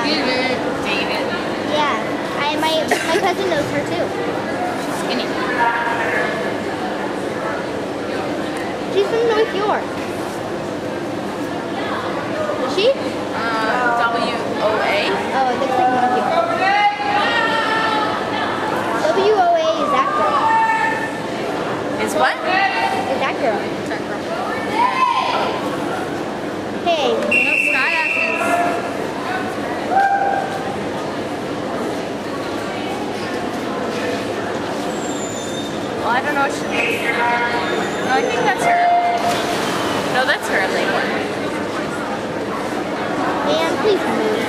David. Yeah. My cousin knows her too. She's skinny. She's from North York. Is she? WOA. Oh, it looks like North York. WOA is that girl. Is what? Is that girl. Hey. No, Skyac is. Well, I don't know what she is. No, I think that's her. No, that's her, Lakewood. And please move.